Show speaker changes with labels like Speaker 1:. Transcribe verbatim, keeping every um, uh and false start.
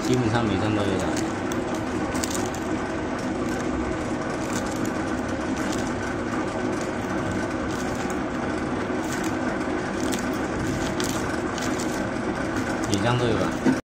Speaker 1: 基本上每张都有来。每张都有来。